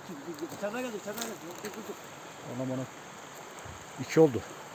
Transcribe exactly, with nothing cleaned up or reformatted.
Dışarıdan geldi, dışarıdan geldi. Ona bana. İki oldu.